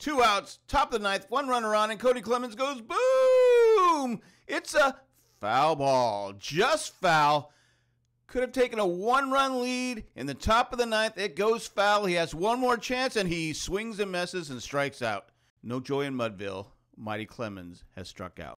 2 outs, top of the ninth, 1 runner on, and Cody Clemens goes boom! It's a foul ball, just foul. Could have taken a 1-run lead in the top of the ninth. It goes foul. He has one more chance, and he swings and misses and strikes out. No joy in Mudville. Mighty Clemens has struck out.